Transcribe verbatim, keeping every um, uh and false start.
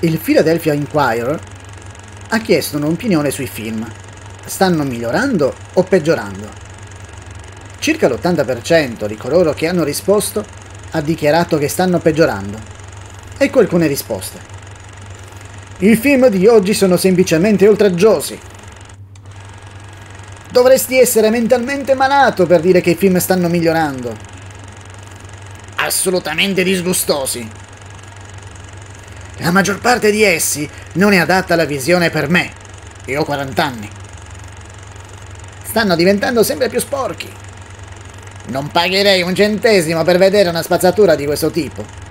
Il Philadelphia Inquirer ha chiesto un'opinione sui film. Stanno migliorando o peggiorando? Circa l'ottanta per cento di coloro che hanno risposto ha dichiarato che stanno peggiorando. Ecco alcune risposte. I film di oggi sono semplicemente oltraggiosi. Dovresti essere mentalmente malato per dire che i film stanno migliorando. Assolutamente disgustosi. La maggior parte di essi non è adatta alla visione per me. Io ho quaranta anni. Stanno diventando sempre più sporchi. Non pagherei un centesimo per vedere una spazzatura di questo tipo.